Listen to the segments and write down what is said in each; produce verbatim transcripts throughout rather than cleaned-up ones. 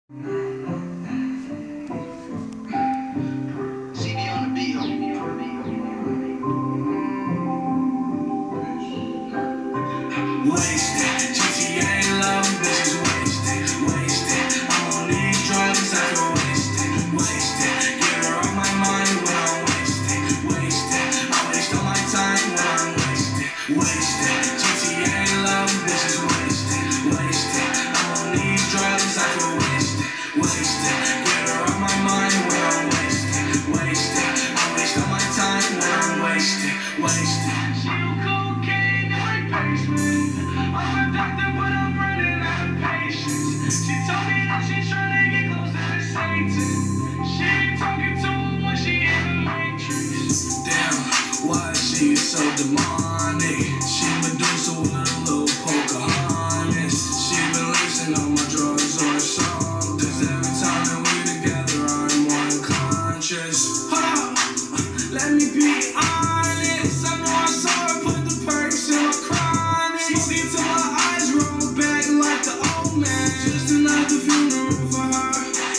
Wasted, G T A love, bitches wasted, wasted. I'm on these drugs, I feel wasted, wasted. Get her off my mind when I'm wasted, wasted. I waste all my time when I'm wasted, wasted. G T A love, bitches wasted, wasted. I'm on these drugs, I feel wasted, wasted. Get her off my mind when I'm wasted, wasted. I waste all my time when I'm wasted, wasted. She do cocaine in my basement. I'm a doctor, but I'm running out of patience. She told me that she's trying to get closer to Satan. She ain't talking to him when she in the Matrix. Damn, why she is so demonic? She Medusa with a little Pocahontas. She been lacing on my drugs or something. Cause every time that we together, I'm unconscious. Hold up, let me be honest. I know I saw her put the perks in my chronic. Smoking till my eyes roll back like the old man. Just another funeral for her.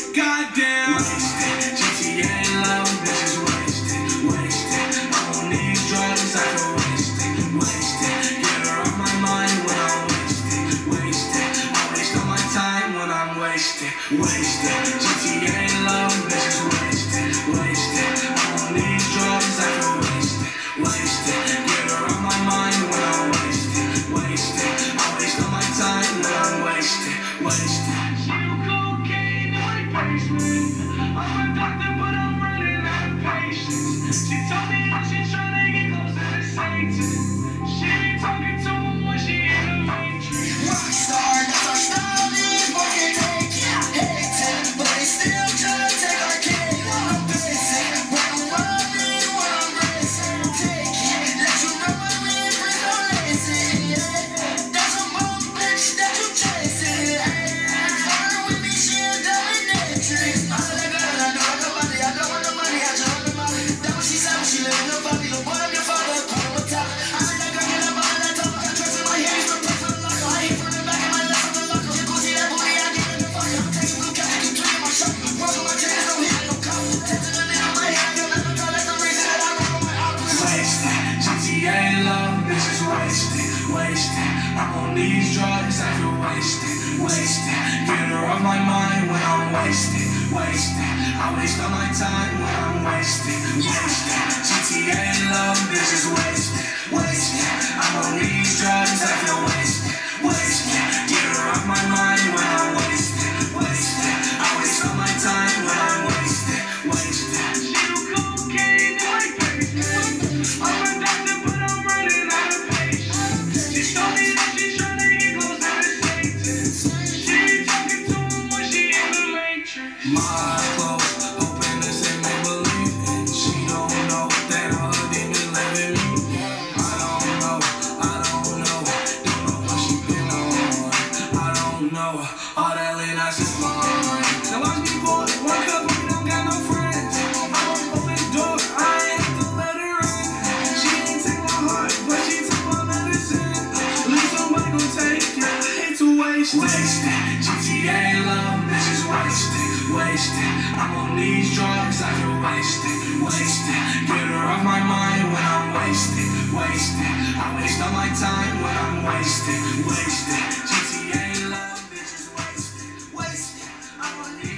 Goddamn. Wasted, G T A love, bitches wasted, wasted. I'm on these drugs, I feel wasted, wasted. Get her off my mind when I'm wasted, wasted. I waste all my time when I'm wasted, wasted. G T A love, bitches wasted, wasted. I'm on these drugs, I feel wasted, wasted. Get her off my mind when I'm wasted, wasted. I waste all my time when I'm wasted, wasted. She do cocaine in my basement. I'm a doctor, but I'm running out of patience. She told me that she's trying to get closer to Satan. She ain't talking to him when she in the Matrix. Rockstar, that's our style, these boys can take it. Hating, but they still try to take our cake. I'm basic, but I'm running when I'm racing. Take it, let you run with me, bring no lazy. That's a bum bitch that you chasing. Flying with me, she a dominatrix. I like her, I know I got money, I don't want the money, I just want the money. That's what she said when she lived in the body. The boy I'm your father, put him on top. I like that girl, get up behind that top. I got trust in my hands, but play for the locker. I hit from the back of my left from the locker. You go see that booty, I get in the fucker. I'm taking blue cap, keep tweeting my shot. Work on my chains, don't hit no cop. Testing the lid on my hand, you'll never tell. That's the reason that I roll on my opposite. Wasted, G T A love, bitches wasted, wasted. I'm on these drugs, I feel wasted, wasted. Get her off my mind when I'm wasted, wasted. I waste all my time when I'm wasted, wasted. G T A love, bitches wasted, wasted. I'm on these drugs, I feel wasted, wasted. Get her off my mind when I'm wasted, wasted. I waste all my time when I'm wasted, wasted. She do cocaine in my basement. I'm a doctor, but I'm running out of patience. She told me that she's trying to get closer to Satan. She ain't talking to him when she in the Matrix. My eyes closed, hoping this ain't make believe. And she don't know that all her demons live in me. I don't know, I don't know, don't know what she been on. I don't know, all that lean ass is mine. Now watch me pour it, one cup, we don't got no friends. I won't open the door, I ain't have to let her in. She ain't take my heart, but she took my medicine. At least somebody gon' take it, I hate to waste it. Wasted, G T A love, bitches wasted, wasted. I'm on these drugs, I feel wasted, wasted. Get her off my mind when I'm wasted, wasted. I waste all my time when I'm wasted, wasted. G T A love, bitches wasted, wasted. I'm on these